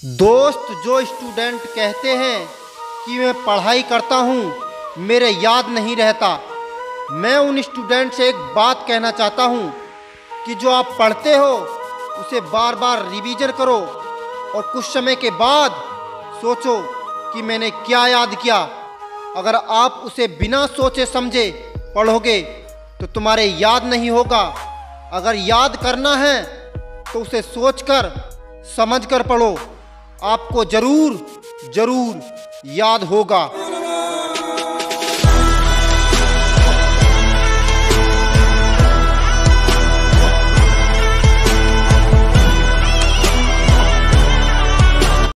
दोस्त, जो स्टूडेंट कहते हैं कि मैं पढ़ाई करता हूँ, मेरे याद नहीं रहता, मैं उन स्टूडेंट से एक बात कहना चाहता हूँ कि जो आप पढ़ते हो उसे बार बार रिवीजन करो और कुछ समय के बाद सोचो कि मैंने क्या याद किया। अगर आप उसे बिना सोचे समझे पढ़ोगे तो तुम्हारे याद नहीं होगा। अगर याद करना है तो उसे सोचकर समझकर पढ़ो, आपको जरूर जरूर याद होगा।